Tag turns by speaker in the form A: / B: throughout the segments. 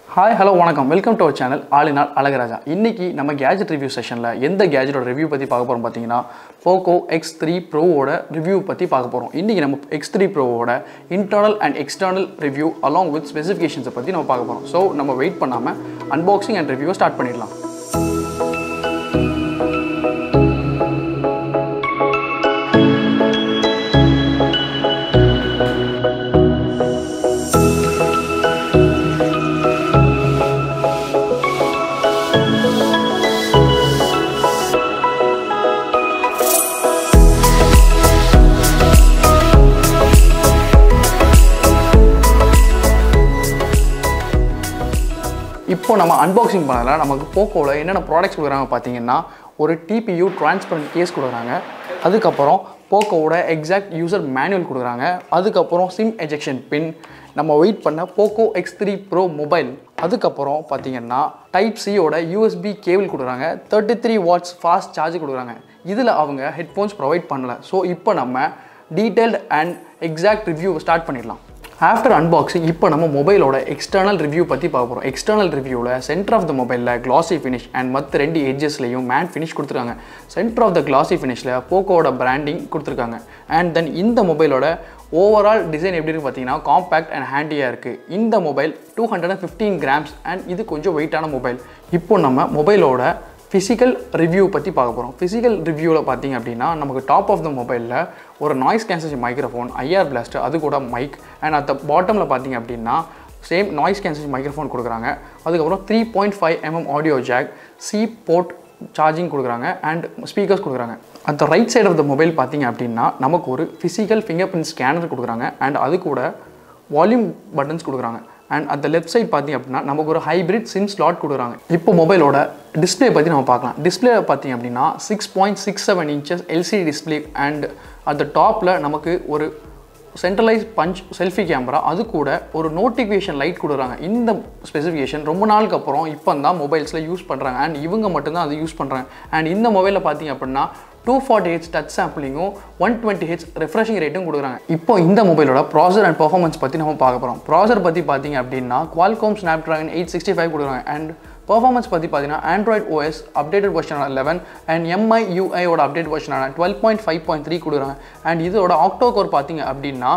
A: Hi, hello, வணக்கம். Welcome to our channel ஆலினால் Azhagaraja. இன்னைக்கு நம்ம கேஜெட் ரிவ்யூ செஷன்ல எந்த கேஜெட்டோட ரிவ்யூ பத்தி பார்க்க போறோம் பாத்தீங்கன்னா Poco X3 Pro ஓட ரிவ்யூ பத்தி பார்க்க போறோம். இன்னைக்கு நம்ம X3 Pro ஓட internal and external review along with specifications பத்தி நம்ம பார்க்க போறோம். So நம்ம வெயிட் பண்ணாம unboxing and review ஸ்டார்ட் பண்ணிடலாம். இப்போ நம்ம அன்பாக்சிங் பண்ணல நமக்கு போக்கோல என்னென்ன ப்ராடக்ட்ஸ் கொடுக்குறாங்க பார்த்தீங்கன்னா ஒரு TPU டிரான்ஸ்பரண்ட் கேஸ் கொடுக்குறாங்க, அதுக்கப்புறம் போக்கோவோட எக்ஸாக்ட் யூசர் மேனுவல் கொடுக்குறாங்க, அதுக்கப்புறம் சிம் எஜெக்ஷன் பின், நம்ம வெயிட் பண்ண Poco X3 Pro மொபைல், அதுக்கப்புறம் பார்த்தீங்கன்னா டைப் சியோட USB கேபிள் கொடுக்குறாங்க, 33 வாட்ஸ் ஃபாஸ்ட் சார்ஜ் கொடுக்குறாங்க. இதில் அவங்க ஹெட்ஃபோன்ஸ் ப்ரொவைட் பண்ணல. ஸோ இப்போ நம்ம detailed and exact review start பண்ணிடலாம். ஆஃப்டர் அன்பாக்சிங் இப்போ நம்ம மொபைலோட எக்ஸ்டர்னல் ரிவ்யூ பற்றி பார்க்க போகிறோம். எக்ஸ்டர்னல் ரிவ்யூவில் சென்டர் ஆஃப் த மொபைலில் கிளாசி ஃபினிஷ் அண்ட் மற்ற ரெண்டு எட்ஜஸ்லையும் மேட் ஃபினிஷ் கொடுத்துருக்காங்க. சென்டர் ஆஃப் த கிளாசி ஃபினிஷில் போக்கோவோட பிராண்டிங் கொடுத்துருக்காங்க. அண்ட் தென் இந்த மொபைலோட ஓவரால் டிசைன் எப்படி இருக்குது பார்த்தீங்கன்னா காம்பேக்ட் அண்ட் ஹேண்டியாக இருக்குது. இந்த மொபைல் 215 கிராம்ஸ் அண்ட் இது கொஞ்சம் வெயிட்டான மொபைல். இப்போ நம்ம மொபைலோட ஃபிசிக்கல் ரிவ்யூ பற்றி பார்க்க போகிறோம். ஃபிசிக்கல் ரிவ்யூவில் பார்த்தீங்க அப்படின்னா நமக்கு டாப் ஆஃப் த மொபைலில் ஒரு noise cancellation microphone, IR blaster, அது கூட மைக், அண்ட் அட் த பாட்டமில் பார்த்தீங்க அப்படின்னா சேம் நாய்ஸ் கேன்சலேஷன் மைக்ரோஃபோன் கொடுக்குறாங்க. அதுக்கப்புறம் 3.5 mm audio jack, C port charging கொடுக்குறாங்க அண்ட் ஸ்பீக்கர்ஸ் கொடுக்குறாங்க. At the right side of the mobile பார்த்தீங்க அப்படின்னா நமக்கு ஒரு ஃபிசிக்கல் ஃபிங்கர் பிரிண்ட் ஸ்கேனர் கொடுக்குறாங்க அண்ட் அது கூட வால்யூம் பட்டன்ஸ் கொடுக்குறாங்க. அண்ட் அந்த லெஃப்ட் சைட் பார்த்திங்க அப்படின்னா நமக்கு ஒரு ஹைப்ரிட் சிம் ஸ்லாட் கொடுக்குறாங்க. இப்போ மொபைலோட டிஸ்பிளே பற்றி நம்ம பார்க்கலாம். டிஸ்பிளே பார்த்திங்க அப்படின்னா 6.67 inches LCD display and at the டாப்பில் நமக்கு ஒரு சென்ட்ரலைஸ் பஞ்ச் செல்ஃபி கேமரா, அது கூட ஒரு நோட்டிஃபிகேஷன் லைட் கொடுக்குறாங்க. இந்த ஸ்பெசிஃபிகேஷன் ரொம்ப நாளுக்கு அப்புறம் இப்போ தான் மொபைல்ஸில் யூஸ் பண்ணுறாங்க அண்ட் இவங்க மட்டும்தான் அதை யூஸ் பண்ணுறாங்க. அண்ட் இந்த மொபைலில் பார்த்திங்க அப்படின்னா 240Hz டச் சாம்பிளிங்கும் 120Hz ரெஃப்ரெஷிங் ரேட்டும் கொடுக்குறாங்க. இப்போ இந்த மொபைலோட ப்ராசர் அண்ட் பர்ஃபார்மன்ஸ் பற்றி நம்ம பார்க்க போகிறோம். ப்ராசர் பற்றி பார்த்தீங்க அப்படின்னா Qualcomm Snapdragon 865 கொடுக்குறாங்க. அண்ட் பர்ஃபார்மன்ஸ் பற்றி பார்த்தீங்கன்னா Android OS அப்டேட்டட் வெர்ஷனான 11 அண்ட் MIUIயோட அப்டேட் வெர்ஷனான 12.5.3 கொடுக்குறாங்க. அண்ட் இதோட ஆக்டோ கோர் பார்த்தீங்க அப்படின்னா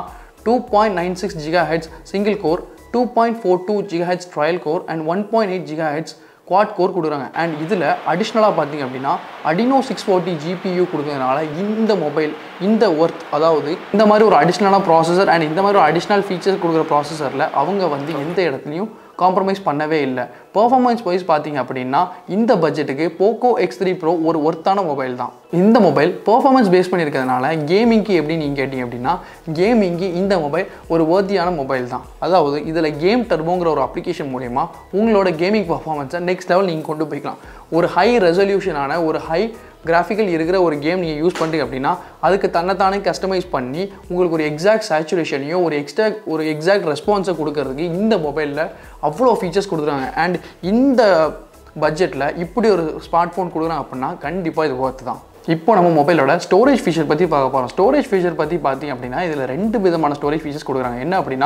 A: 2.96 GHz single core, 2.42 GHz trial core and 1.8 GHz quad core கொடுக்குறாங்க. அண்ட் இதில் அடிஷ்னலாக பார்த்தீங்க அப்படின்னா Adreno 640 GPU கொடுக்கறதுனால இந்த மொபைல் இந்த ஒர்த், அதாவது இந்த மாதிரி ஒரு அடிஷ்னலான ப்ராசஸர் அண்ட் இந்த மாதிரி ஒரு அடிஷ்னல் ஃபீச்சர்ஸ் கொடுக்குற ப்ராசஸரில் அவங்க வந்து எந்த இடத்துலையும் காம்ப்ரமைஸ் பண்ணவே இல்லை. பர்ஃபார்மன்ஸ் வைஸ் பார்த்தீங்க அப்படின்னா இந்த பட்ஜெட்டுக்கு Poco X3 Pro ஒரு ஒர்த்தான மொபைல் தான். இந்த மொபைல் பர்ஃபார்மன்ஸ் பேஸ் பண்ணியிருக்கிறதுனால கேமிங்க்கு எப்படி நீங்கள் கேட்டிங்க அப்படின்னா கேமிங்க்கு இந்த மொபைல் ஒரு வர்த்தியான மொபைல் தான். அதாவது இதில் கேம் டர்போங்கிற ஒரு அப்ளிகேஷன் மூலமா உங்களோட கேமிங் பர்ஃபார்மன்ஸை நெக்ஸ்ட் லெவல் நீங்கள் கொண்டு போய்க்கலாம். ஒரு ஹை ரெசல்யூஷனான ஒரு ஹை கிராஃபிக்கல் இருக்கிற ஒரு கேம் நீங்கள் யூஸ் பண்ணுறீங்க அப்படின்னா அதுக்கு தன்னைத்தானே கஸ்டமைஸ் பண்ணி உங்களுக்கு ஒரு எக்ஸாக்ட் சேச்சுரேஷனையோ ஒரு எக்ஸாக்ட் ரெஸ்பான்ஸை கொடுக்கறதுக்கு இந்த மொபைலில் அவ்வளோ ஃபீச்சர்ஸ் கொடுக்குறாங்க. அண்ட் இந்த பட்ஜெட்டில் இப்படி ஒரு ஸ்மார்ட் ஃபோன் கொடுக்குறாங்க அப்படின்னா கண்டிப்பாக இது ஒர்த்து தான். இப்போ நம்ம மொபைலோட ஸ்டோரேஜ் ஃபீச்சர் பற்றி பார்க்க போகிறோம். ஸ்டோரேஜ் ஃபீச்சர் பற்றி பார்த்தீங்க அப்படின்னா இதில் 2 விதமான ஸ்டோரேஜ் ஃபீச்சர்ஸ் கொடுக்குறாங்க. என்ன அப்படின்னா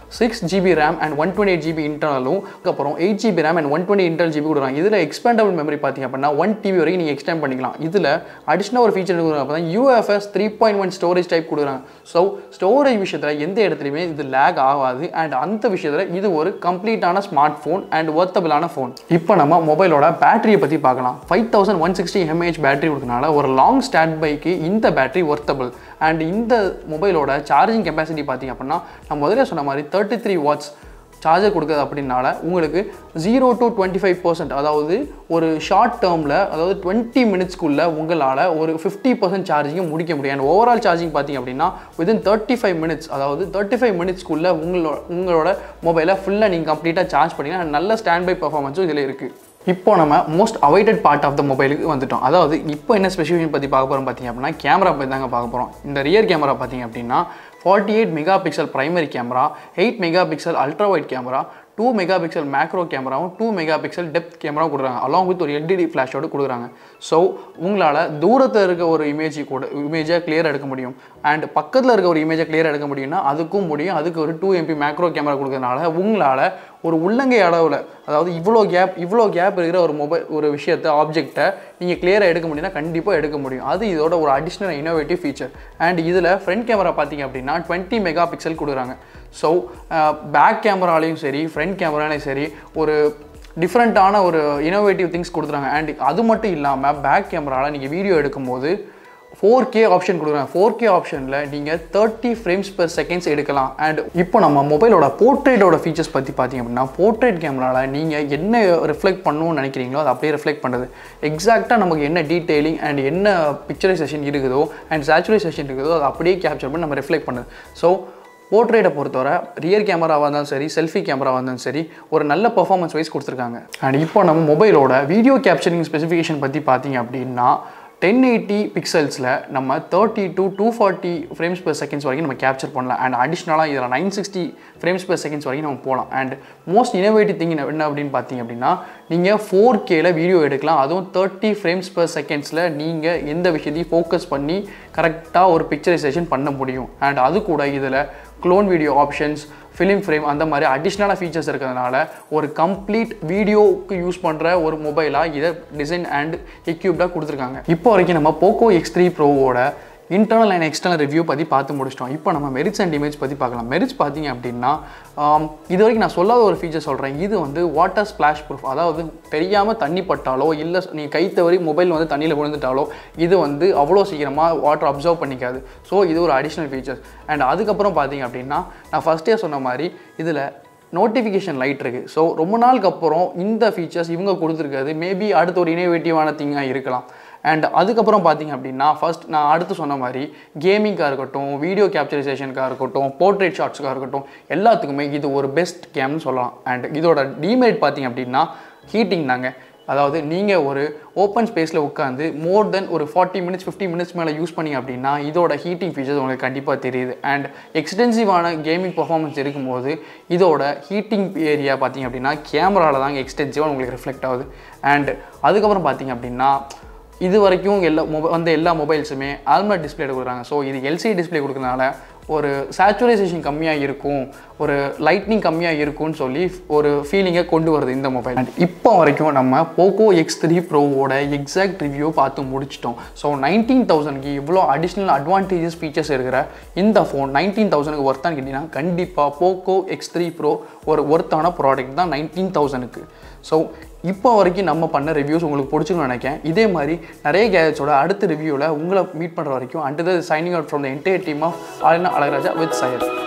A: 6GB RAM அண்ட் 128GB இன்டர்னலும், அதுக்கப்புறம் 8GB RAM and 120 internal GB கொடுக்குறாங்க. இதில் எக்ஸ்பேண்டபிள் மெமரி பார்த்தீங்க அப்படின்னா 1TB வரைக்கும் நீங்கள் எக்ஸ்டெண்ட் பண்ணிக்கலாம். இதில் அடிஷ்னல் ஒரு ஃபீச்சர் கொடுக்குறாங்க அப்போ தான் UFS 3.1 ஸ்டோரேஜ் டைப் கொடுக்குறாங்க. ஸோ ஸ்டோரேஜ் விஷயத்தில் எந்த இடத்துலையுமே இது லேக் ஆகாது அண்ட் அந்த விஷயத்தில் இது ஒரு கம்ப்ளீட்டான ஸ்மார்ட் ஃபோன் அண்ட் ஒர்த்தபிளான ஃபோன். இப்போ நம்ம மொபைலோட பேட்டரியை பற்றி பார்க்கலாம். 5160 mAh பேட்டரி கொடுக்கறனால ஒரு லாங் ஸ்டாண்ட் பைக்கு இந்த பேட்டரி ஒர்த்தபிள். அண்ட் இந்த மொபைலோட சார்ஜிங் கெப்பாசிட்டி பார்த்தீங்க அப்படின்னா நான் முதல்ல சொன்ன மாதிரி 33 வாட்ஸ் சார்ஜர் கொடுக்குறது அப்படின்னால உங்களுக்கு 0 to 25%, அதாவது ஒரு ஷார்ட் டேர்மில், அதாவது 20 மினிட்ஸ்க்குள்ளே உங்களால் ஒரு 50% சார்ஜிங்கை முடிக்க முடியும். அண்ட் ஓவரால் சார்ஜிங் பார்த்தீங்க அப்படின்னா வித்தின் 35 மினிட்ஸ், அதாவது 35 மினிட்ஸ்க்குள்ளே உங்களோட மொபைலை ஃபுல்லாக நீங்கள் கம்ப்ளீட்டாக சார்ஜ் பண்ணிங்கன்னா நல்ல ஸ்டாண்ட் பை பர்ஃபார்மன்ஸும் இதில் இருக்குது. இப்போ நம்ம most awaited part of the மொபைலுக்கு வந்துட்டோம். அதாவது இப்போ என்ன ஸ்பெசிஃபிகேஷன் பற்றி பார்க்க போகிறோம் பார்த்தீங்க அப்படின்னா கேமரா பற்றி தாங்க பார்க்க போகிறோம். இந்த ரியர் கேமரா பார்த்தீங்க அப்படின்னா 48 megapixel primary camera, 8 megapixel ultra wide camera, 2 megapixel macro கேமராவும் 2 மெகாபிக்சல் டெப்த் கேமராவும் கொடுக்குறாங்க அலாங் வித் ஒரு எல்இடி ஃப்ளாஷோடு கொடுக்குறாங்க. ஸோ உங்களால் தூரத்தில் இருக்க ஒரு இமேஜை கிளியர் எடுக்க முடியும். அண்ட் பக்கத்தில் இருக்க ஒரு இமேஜை கிளியர் எடுக்க முடியும்னா அதுக்கும் முடியும். அதுக்கு ஒரு 2 MP மேக்ரோ கேமரா கொடுக்கறதுனால உங்களால் ஒரு உள்ளங்கை அளவில், அதாவது இவ்வளோ கேப் இருக்கிற ஒரு விஷயத்தை ஆப்ஜெக்டை நீங்கள் கிளியராக எடுக்க முடியும்னா கண்டிப்பாக எடுக்க முடியும். அது இதோட ஒரு அடிஷ்னல் இன்னோவேட்டிவ் ஃபீச்சர். அண்ட் இதில் ஃப்ரண்ட் கேமரா பார்த்தீங்க அப்படின்னா 20 மெகாபிக்சல் கொடுக்குறாங்க. ஸோ பேக் கேமராலையும் சரி ஃப்ரண்ட் கேமராலையும் சரி ஒரு டிஃப்ரெண்ட்டான ஒரு இன்னோவேட்டிவ் திங்ஸ் கொடுத்துறாங்க. அண்ட் அது மட்டும் இல்லாமல் பேக் கேமராவில் நீங்கள் வீடியோ எடுக்கும்போது 4K ஆப்ஷன் கொடுக்குறாங்க. 4K ஆப்ஷனில் நீங்கள் 30 frames per seconds எடுக்கலாம். அண்ட் இப்போ நம்ம மொபைலோட போர்ட்ரேட்டோட ஃபீச்சர்ஸ் பற்றி பார்த்தீங்க அப்படின்னா போர்ட்ரேட் கேமராவில் நீங்கள் என்ன ரிஃப்ளெக்ட் பண்ணணும்னு நினைக்கிறீங்களோ அதை அப்படியே ரிஃப்ளெக்ட் பண்ணுறது. எக்ஸாக்டாக நமக்கு என்ன டீட்டெயிலிங் அண்ட் என்ன பிக்சரைசேஷன் இருக்குதோ அண்ட் சேச்சுரேஷன் இருக்குதோ அதை அப்படியே கேப்சர் பண்ணி நம்ம ரிஃப்ளெக்ட் பண்ணுது. ஸோ போர்ட்ரேட்டை பொறுத்தவரை ரியர் கேமராவாக இருந்தாலும் சரி செல்ஃபி கேமராவாக இருந்தாலும் சரி ஒரு நல்ல பர்ஃபார்மன்ஸ் வைஸ் கொடுத்துருக்காங்க. அண்ட் இப்போ நம்ம மொபைலோட வீடியோ கேப்சரிங் ஸ்பெசிஃபிகேஷன் பற்றி பார்த்தீங்க அப்படின்னா 1080 பிக்சல்ஸில் நம்ம 30 to 240 frames per seconds வரைக்கும் நம்ம கேப்சர் பண்ணலாம். அண்ட் அடிஷ்னலாக இதில் 960 frames per seconds வரைக்கும் நம்ம போகலாம். அண்ட் மோஸ்ட் இன்னோவேட்டிவ் திங் என்ன அப்படின்னு பார்த்தீங்க அப்படின்னா நீங்கள் 4Kல வீடியோ எடுக்கலாம். அதுவும் 30 frames per secondsல நீங்கள் எந்த விஷயத்தையும் ஃபோக்கஸ் பண்ணி கரெக்டாக ஒரு பிக்சரைசேஷன் பண்ண முடியும். அண்ட் அது கூட இதில் clone video options film frame அந்த மாதிரி அடிஷ்னலான ஃபீச்சர்ஸ் இருக்கிறதுனால ஒரு கம்ப்ளீட் வீடியோவுக்கு யூஸ் பண்ணுற ஒரு மொபைலாக இதை டிசைன் அண்ட் எக்யூப்டாக கொடுத்துருக்காங்க. இப்போ வரைக்கும் நம்ம Poco X3 Proவோட இன்டர்னல் அண்ட் எக்ஸ்டர்னல் ரிவ்யூ பற்றி பார்த்து முடிச்சிட்டோம். இப்போ நம்ம மெரிட்ஸ் அண்ட் இமேஜ் பற்றி பார்க்கலாம். மெரிட்ஸ் பார்த்தீங்க அப்படின்னா இது வரைக்கும் நான் சொல்லாத ஒரு ஃபீச்சர் சொல்கிறேன். இது வந்து வாட்டர் ஸ்ப்ளாஷ் ப்ரூஃப். அதாவது தெரியாமல் தண்ணி பட்டாலோ இல்லை நீங்கள் கை தவறி மொபைல் வந்து தண்ணியில் விழுந்துட்டாலோ இது வந்து அவ்வளோ சீக்கிரமாக வாட்டர் அப்சர்வ் பண்ணிக்காது. ஸோ இது ஒரு அடிஷ்னல் ஃபீச்சர்ஸ். அண்ட் அதுக்கப்புறம் பார்த்தீங்க அப்படின்னா நான் ஃபஸ்ட்டே சொன்ன மாதிரி இதில் நோட்டிஃபிகேஷன் லைட் இருக்குது. ஸோ ரொம்ப நாளுக்கு அப்புறம் இந்த ஃபீச்சர்ஸ் இவங்க கொடுத்துருக்காது. மேபி அடுத்த ஒரு இனோவேட்டிவான திங்காக இருக்கலாம். அண்ட் அதுக்கப்புறம் பார்த்தீங்க அப்படின்னா ஃபர்ஸ்ட் நான் அடுத்து சொன்ன மாதிரி கேமிங்காக இருக்கட்டும் வீடியோ கேப்சரைசேஷனுக்காக இருக்கட்டும் போர்ட்ரேட் ஷாட்ஸுக்காக இருக்கட்டும் எல்லாத்துக்குமே இது ஒரு பெஸ்ட் கேம்னு சொல்லலாம். அண்ட் இதோட டிமெரிட் பார்த்தீங்க அப்படின்னா ஹீட்டிங் தாங்க. அதாவது நீங்கள் ஒரு ஓப்பன் ஸ்பேஸில் உட்காந்து மோர் தென் ஒரு 40 minutes 50 minutes மேலே யூஸ் பண்ணிங்க அப்படின்னா இதோட ஹீட்டிங் ஃபீச்சர்ஸ் உங்களுக்கு கண்டிப்பாக தெரியுது. அண்ட் எக்ஸ்டென்சிவான கேமிங் பர்ஃபார்மன்ஸ் இருக்கும்போது இதோட ஹீட்டிங் ஏரியா பார்த்தீங்க அப்படின்னா கேமராவில் தாங்க எக்ஸ்டென்சிவாக உங்களுக்கு ரிஃப்ளெக்ட் ஆகுது. அண்ட் அதுக்கப்புறம் பார்த்தீங்க அப்படின்னா இது வரைக்கும் எல்லா மொபைல்ஸுமே ஆல்மட் டிஸ்பிளே கொடுக்குறாங்க. ஸோ இது எல்சிடி டிஸ்பிளே கொடுக்கறதுனால ஒரு சேச்சுரேஷன் கம்மியாக இருக்கும் ஒரு லைட்னிங் கம்மியாக இருக்கும்னு சொல்லி ஒரு ஃபீலிங்கை கொண்டு வருது இந்த மொபைல். அண்ட் இப்போ வரைக்கும் நம்ம Poco X3 Proவோட எக்ஸாக்ட் ரிவ்யூ பார்த்து முடிச்சிட்டோம். ஸோ 19,000க்கு இவ்வளோ அடிஷ்னல் அட்வான்டேஜஸ் ஃபீச்சர்ஸ் இருக்கிற இந்த ஃபோன் 19,000க்கு ஒர்த்தான்னு கேட்டிங்கன்னா கண்டிப்பாக Poco X3 Pro ஒரு ஒர்த்தான ப்ராடக்ட் தான் 19,000க்கு. ஸோ இப்போ வரைக்கும் நம்ம பண்ண ரிவ்யூஸ் உங்களுக்கு பிடிச்சிக்கணும்னு நினைக்கிறேன். இதே மாதிரி நிறைய கேஜெட்ஸோட அடுத்த ரிவ்யூவில் உங்களை மீட் பண்ணுற வரைக்கும் and the signing out from the entire team of Alagaraja with Iyer.